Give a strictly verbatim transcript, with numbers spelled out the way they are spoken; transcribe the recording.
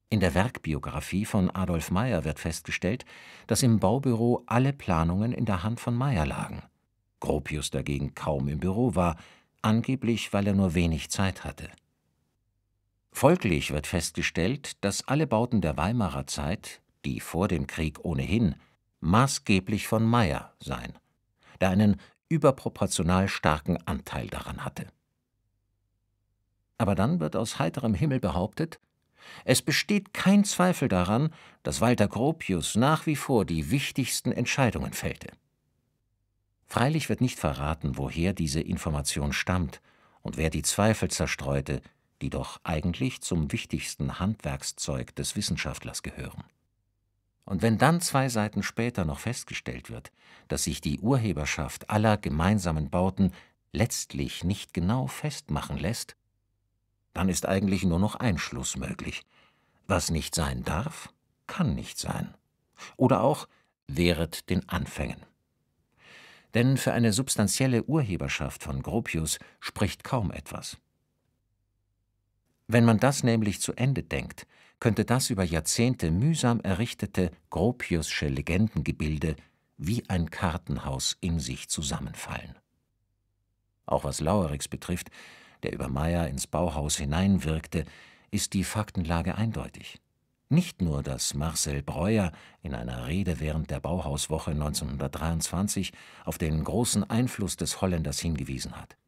In der Werkbiografie von Adolf Meyer wird festgestellt, dass im Baubüro alle Planungen in der Hand von Meyer lagen. Gropius dagegen kaum im Büro war, angeblich weil er nur wenig Zeit hatte. Folglich wird festgestellt, dass alle Bauten der Weimarer Zeit, die vor dem Krieg ohnehin, maßgeblich von Meyer seien, der einen überproportional starken Anteil daran hatte. Aber dann wird aus heiterem Himmel behauptet, es besteht kein Zweifel daran, dass Walter Gropius nach wie vor die wichtigsten Entscheidungen fällte. Freilich wird nicht verraten, woher diese Information stammt und wer die Zweifel zerstreute, die doch eigentlich zum wichtigsten Handwerkszeug des Wissenschaftlers gehören. Und wenn dann zwei Seiten später noch festgestellt wird, dass sich die Urheberschaft aller gemeinsamen Bauten letztlich nicht genau festmachen lässt, dann ist eigentlich nur noch ein Schluss möglich. Was nicht sein darf, kann nicht sein. Oder auch wehret den Anfängen. Denn für eine substanzielle Urheberschaft von Gropius spricht kaum etwas. Wenn man das nämlich zu Ende denkt, könnte das über Jahrzehnte mühsam errichtete Gropiusche Legendengebilde wie ein Kartenhaus in sich zusammenfallen. Auch was Lauerix betrifft, der über Meyer ins Bauhaus hineinwirkte, ist die Faktenlage eindeutig. Nicht nur, dass Marcel Breuer in einer Rede während der Bauhauswoche neunzehnhundertdreiundzwanzig auf den großen Einfluss des Holländers hingewiesen hat.